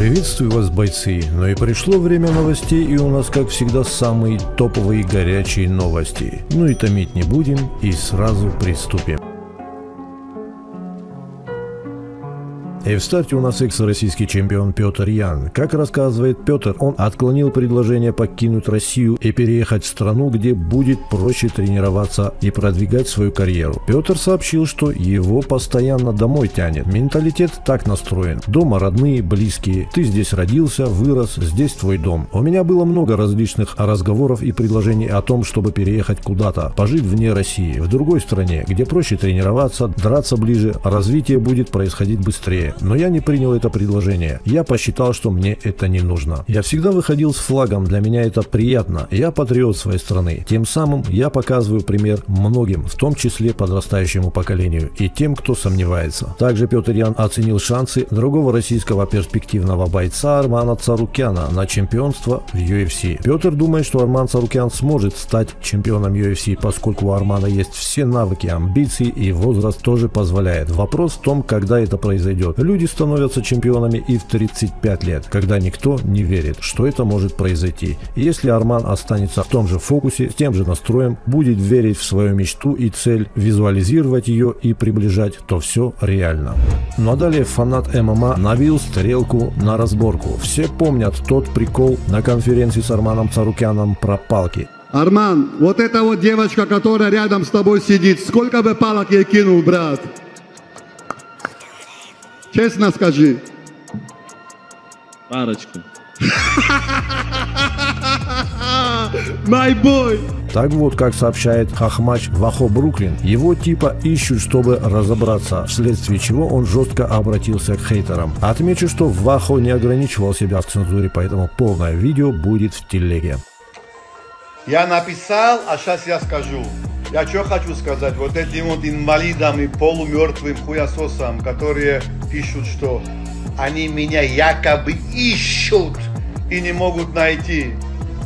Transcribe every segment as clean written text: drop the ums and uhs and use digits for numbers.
Приветствую вас, бойцы! Но и пришло время новостей, и у нас, как всегда, самые топовые горячие новости. Ну и томить не будем, и сразу приступим. И в старте у нас экс-российский чемпион Петр Ян. Как рассказывает Петр, он отклонил предложение покинуть Россию и переехать в страну, где будет проще тренироваться и продвигать свою карьеру. Петр сообщил, что его постоянно домой тянет. Менталитет так настроен. Дома родные, близкие. Ты здесь родился, вырос, здесь твой дом. У меня было много различных разговоров и предложений о том, чтобы переехать куда-то, пожить вне России, в другой стране, где проще тренироваться, драться ближе, развитие будет происходить быстрее. Но я не принял это предложение. Я посчитал, что мне это не нужно. Я всегда выходил с флагом, для меня это приятно. Я патриот своей страны. Тем самым я показываю пример многим, в том числе подрастающему поколению и тем, кто сомневается. Также Петр Ян оценил шансы другого российского перспективного бойца Армана Царукяна на чемпионство в UFC. Петр думает, что Арман Царукян сможет стать чемпионом UFC, поскольку у Армана есть все навыки, амбиции и возраст тоже позволяет. Вопрос в том, когда это произойдет. Люди становятся чемпионами и в 35 лет, когда никто не верит, что это может произойти. И если Арман останется в том же фокусе, с тем же настроем, будет верить в свою мечту и цель, визуализировать ее и приближать, то все реально. Ну а далее фанат ММА навил стрелку на разборку. Все помнят тот прикол на конференции с Арманом Царукяном про палки. Арман, вот эта вот девочка, которая рядом с тобой сидит, сколько бы палок ей кинул, брат? Честно скажи. Парочку. My boy. Так вот, как сообщает Хохмач Вахо Бруклин, его типа ищут, чтобы разобраться, вследствие чего он жестко обратился к хейтерам. Отмечу, что Вахо не ограничивал себя в цензуре, поэтому полное видео будет в телеге. Я написал, а сейчас я скажу. Я что хочу сказать вот этим вот инвалидам и полумертвым хуесосам, которые пишут, что они меня якобы ищут и не могут найти.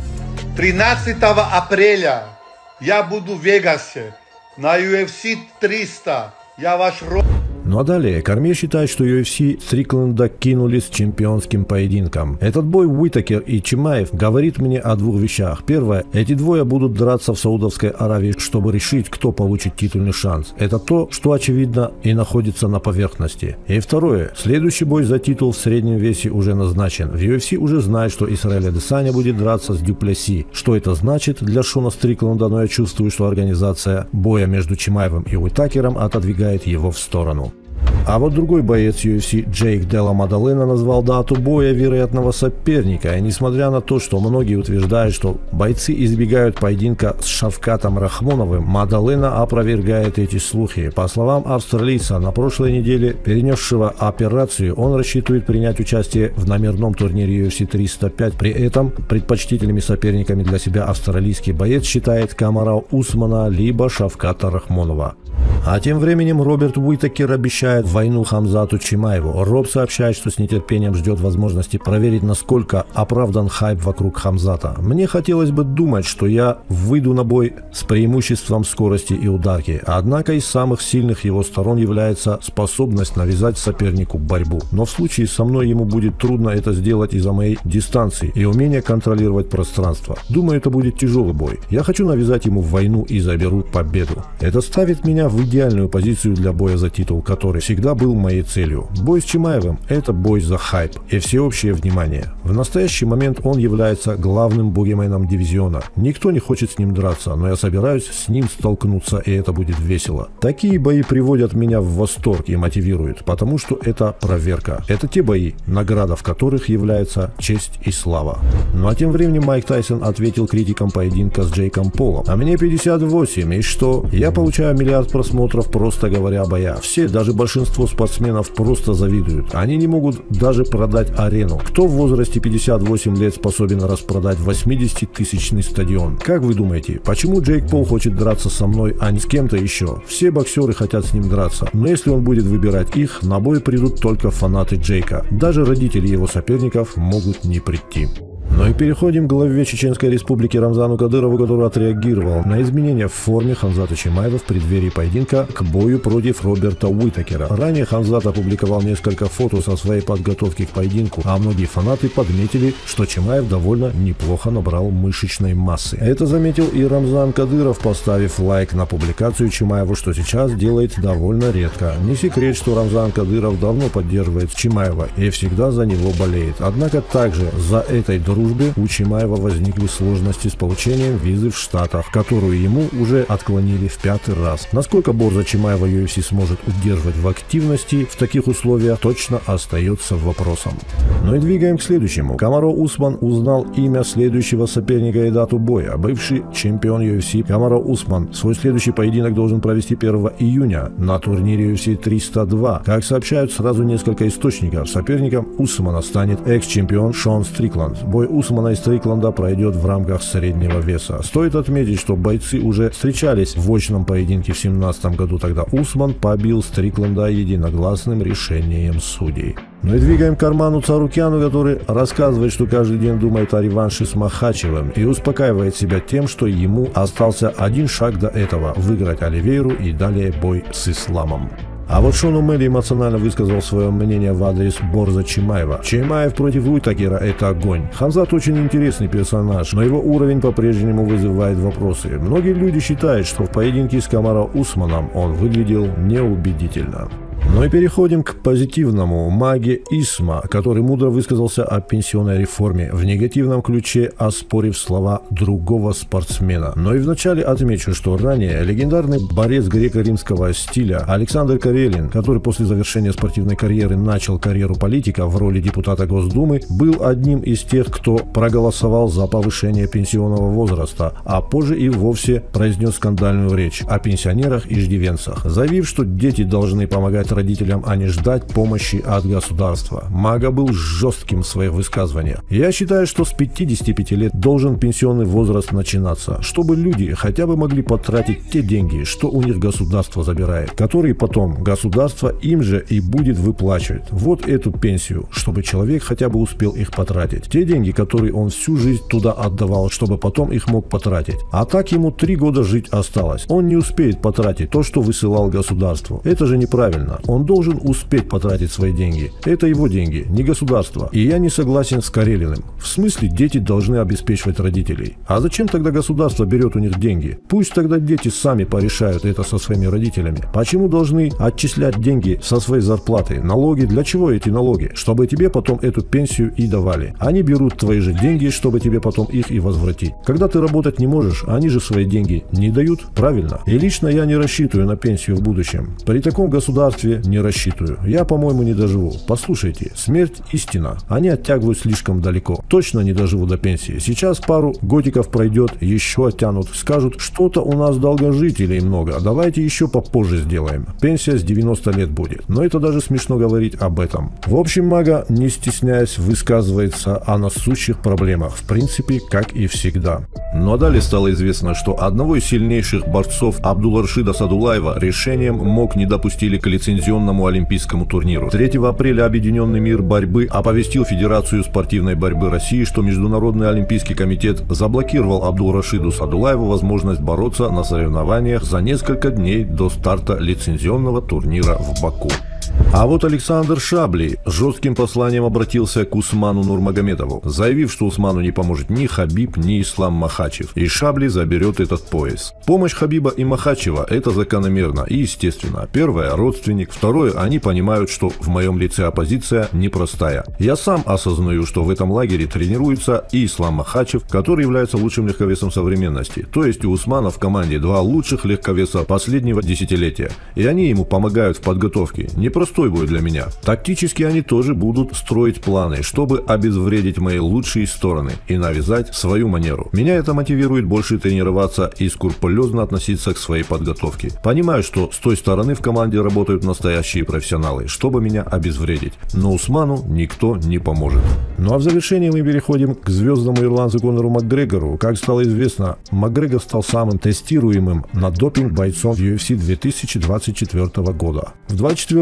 13 апреля я буду в Вегасе на UFC 300. Я ваш рот. Ну а далее, Корме считает, что UFC Стрикленда кинули с чемпионским поединком. Этот бой Уитакер и Чимаев говорит мне о двух вещах. Первое, эти двое будут драться в Саудовской Аравии, чтобы решить, кто получит титульный шанс. Это то, что очевидно и находится на поверхности. И второе, следующий бой за титул в среднем весе уже назначен. В UFC уже знают, что Исраэль Адесаня будет драться с Дюплесси. Что это значит для Шона Стрикленда, но я чувствую, что организация боя между Чимаевым и Уитакером отодвигает его в сторону. А вот другой боец UFC Джейк Делла Мадалена назвал дату боя вероятного соперника, и несмотря на то, что многие утверждают, что бойцы избегают поединка с Шавкатом Рахмоновым, Мадалена опровергает эти слухи. По словам австралийца, на прошлой неделе, перенесшего операцию, он рассчитывает принять участие в номерном турнире UFC 305. При этом предпочтительными соперниками для себя австралийский боец считает Камара Усмана либо Шавката Рахмонова. А тем временем Роберт Уитакер обещает войну Хамзату Чимаеву. Роб сообщает, что с нетерпением ждет возможности проверить, насколько оправдан хайп вокруг Хамзата. Мне хотелось бы думать, что я выйду на бой с преимуществом скорости и ударки. Однако из самых сильных его сторон является способность навязать сопернику борьбу. Но в случае со мной ему будет трудно это сделать из-за моей дистанции и умения контролировать пространство. Думаю, это будет тяжелый бой. Я хочу навязать ему войну и заберу победу. Это ставит меня в идеальную позицию для боя за титул, который всегда был моей целью. Бой с Чимаевым – это бой за хайп и всеобщее внимание. В настоящий момент он является главным бугименом дивизиона. Никто не хочет с ним драться, но я собираюсь с ним столкнуться, и это будет весело. Такие бои приводят меня в восторг и мотивируют, потому что это проверка. Это те бои, награда в которых является честь и слава. Ну а тем временем Майк Тайсон ответил критикам поединка с Джейком Полом. А мне 58, и что? Я получаю миллиард просмотров, просто говоря о боях. Все, даже большинство спортсменов просто завидуют. Они не могут даже продать арену. Кто в возрасте 58 лет способен распродать 80-тысячный стадион? Как вы думаете, почему Джейк Пол хочет драться со мной, а не с кем-то еще? Все боксеры хотят с ним драться. Но если он будет выбирать их, на бой придут только фанаты Джейка. Даже родители его соперников могут не прийти. Ну и переходим к главе Чеченской Республики Рамзану Кадырову, который отреагировал на изменения в форме Хамзата Чимаева в преддверии поединка к бою против Роберта Уитакера. Ранее Хамзат опубликовал несколько фото со своей подготовки к поединку, а многие фанаты подметили, что Чимаев довольно неплохо набрал мышечной массы. Это заметил и Рамзан Кадыров, поставив лайк на публикацию Чимаева, что сейчас делает довольно редко. Не секрет, что Рамзан Кадыров давно поддерживает Чимаева и всегда за него болеет. Однако также за этой дружбе у Чимаева возникли сложности с получением визы в Штатах, которую ему уже отклонили в 5-й раз. Насколько борза Чимаева UFC сможет удерживать в активности в таких условиях, точно остается вопросом. Ну и двигаем к следующему. Камаро Усман узнал имя следующего соперника и дату боя. Бывший чемпион UFC Камаро Усман свой следующий поединок должен провести 1 июня на турнире UFC 302. Как сообщают сразу несколько источников, соперником Усмана станет экс-чемпион Шон Стрикланд. Бой Усмана и Стрикланда пройдет в рамках среднего веса. Стоит отметить, что бойцы уже встречались в очном поединке в 2017 году. Тогда Усман побил Стрикланда единогласным решением судей. Ну и двигаем к Арману Царукяну, который рассказывает, что каждый день думает о реванше с Махачевым и успокаивает себя тем, что ему остался один шаг до этого – выиграть Оливейру и далее бой с Исламом. А вот Шон О'Мэлли эмоционально высказал свое мнение в адрес борза Чимаева. Чимаев против Уитакера – это огонь. Хамзат очень интересный персонаж, но его уровень по-прежнему вызывает вопросы. Многие люди считают, что в поединке с Камаро Усманом он выглядел неубедительно. Ну и переходим к позитивному. Маге Исма, который мудро высказался о пенсионной реформе, в негативном ключе оспорив слова другого спортсмена. Но и вначале отмечу, что ранее легендарный борец греко-римского стиля Александр Карелин, который после завершения спортивной карьеры начал карьеру политика в роли депутата Госдумы, был одним из тех, кто проголосовал за повышение пенсионного возраста, а позже и вовсе произнес скандальную речь о пенсионерах-иждивенцах, заявив, что дети должны помогать родителям, а не ждать помощи от государства. Мага был жестким в своих высказываниях. Я считаю, что с 55 лет должен пенсионный возраст начинаться, чтобы люди хотя бы могли потратить те деньги, что у них государство забирает, которые потом государство им же и будет выплачивать. Вот эту пенсию, чтобы человек хотя бы успел их потратить. Те деньги, которые он всю жизнь туда отдавал, чтобы потом их мог потратить. А так ему 3 года жить осталось. Он не успеет потратить то, что высылал государству. Это же неправильно. Он должен успеть потратить свои деньги. Это его деньги, не государство. И я не согласен с Карелиным. В смысле, дети должны обеспечивать родителей. А зачем тогда государство берет у них деньги? Пусть тогда дети сами порешают это со своими родителями. Почему должны отчислять деньги со своей зарплаты? Налоги? Для чего эти налоги? Чтобы тебе потом эту пенсию и давали. Они берут твои же деньги, чтобы тебе потом их и возвратить. Когда ты работать не можешь, они же свои деньги не дают, правильно? И лично я не рассчитываю на пенсию в будущем. При таком государстве не рассчитываю. Я, по-моему, не доживу. Послушайте, смерть истина. Они оттягивают слишком далеко. Точно не доживу до пенсии. Сейчас пару годиков пройдет, еще оттянут. Скажут, что-то у нас долгожителей много. Давайте еще попозже сделаем. Пенсия с 90 лет будет. Но это даже смешно говорить об этом. В общем, Мага, не стесняясь, высказывается о насущих проблемах. В принципе, как и всегда. Ну а далее стало известно, что одного из сильнейших борцов Абдулрашида Садулаева решением МОК не допустили к лицензионному олимпийскому турниру. 3 апреля Объединенный мир борьбы оповестил Федерацию спортивной борьбы России, что Международный олимпийский комитет заблокировал Абдулрашиду Садулаеву возможность бороться на соревнованиях за несколько дней до старта лицензионного турнира в Баку. А вот Александр Шабли жестким посланием обратился к Усману Нурмагомедову, заявив, что Усману не поможет ни Хабиб, ни Ислам Махачев, и Шабли заберет этот пояс. Помощь Хабиба и Махачева – это закономерно и естественно. Первое – родственник, второе – они понимают, что в моем лице оппозиция непростая. Я сам осознаю, что в этом лагере тренируется и Ислам Махачев, который является лучшим легковесом современности. То есть у Усмана в команде 2 лучших легковеса последнего десятилетия, и они ему помогают в подготовке. Непростой бой для меня. Тактически они тоже будут строить планы, чтобы обезвредить мои лучшие стороны и навязать свою манеру. Меня это мотивирует больше тренироваться и скрупулезно относиться к своей подготовке. Понимаю, что с той стороны в команде работают настоящие профессионалы, чтобы меня обезвредить. Но Усману никто не поможет. Ну а в завершении мы переходим к звездному ирландцу Конору Макгрегору. Как стало известно, Макгрегор стал самым тестируемым на допинг бойцом в UFC 2024 года. В 2024 году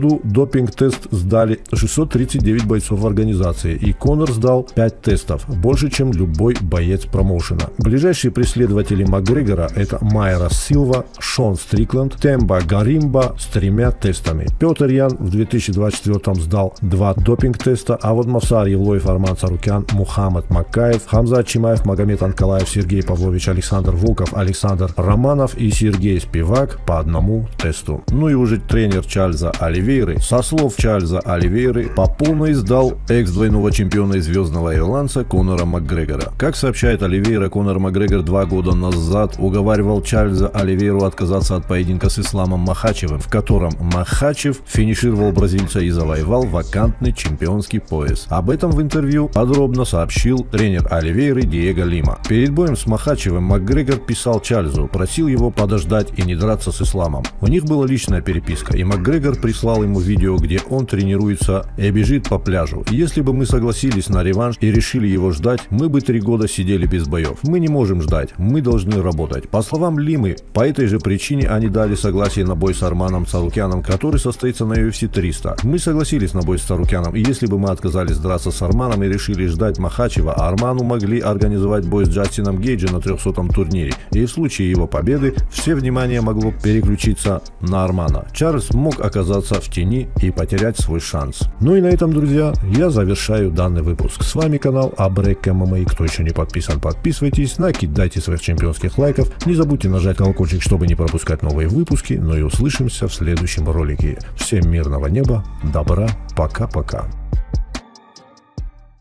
году допинг-тест сдали 639 бойцов организации, и Конор сдал 5 тестов, больше, чем любой боец промоушена. Ближайшие преследователи Макгрегора – это Майра Силва, Шон Стрикленд, Темба Гаримба с 3 тестами. Петр Ян в 2024 сдал 2 допинг-теста, а вот Мавсар Евлоев, Арман Царукян, Мухаммад Маккаев, Хамзат Чимаев, Магомед Анкалаев, Сергей Павлович, Александр Волков, Александр Романов и Сергей Спивак по 1 тесту. Ну и уже тренер Чарльза Оливейры, со слов Чарльза Оливейры, по полной сдал экс-двойного чемпиона и звездного ирландца Конора Макгрегора. Как сообщает Оливейра, Конор Макгрегор 2 года назад уговаривал Чарльза Оливейру отказаться от поединка с Исламом Махачевым, в котором Махачев финишировал бразильца и завоевал вакантный чемпионский пояс. Об этом в интервью подробно сообщил тренер Оливейры Диего Лима. Перед боем с Махачевым Макгрегор писал Чарльзу, просил его подождать и не драться с Исламом. У них была личная переписка, и Макгрегор прислал ему видео, где он тренируется и бежит по пляжу. Если бы мы согласились на реванш и решили его ждать, мы бы 3 года сидели без боев. Мы не можем ждать, мы должны работать. По словам Лимы, по этой же причине они дали согласие на бой с Арманом Царукяном, который состоится на UFC 300. Мы согласились на бой с Царукяном, и если бы мы отказались драться с Арманом и решили ждать Махачева, Арману могли организовать бой с Джастином Гейджем на 300-м турнире, и в случае его победы все внимание могло переключиться на Армана. Чарльз мог оказаться в тени и потерять свой шанс. Ну и на этом, друзья, я завершаю данный выпуск. С вами канал Абрек ММА. Кто еще не подписан, подписывайтесь, накидайте своих чемпионских лайков, не забудьте нажать колокольчик, чтобы не пропускать новые выпуски, ну и услышимся в следующем ролике. Всем мирного неба, добра, пока-пока.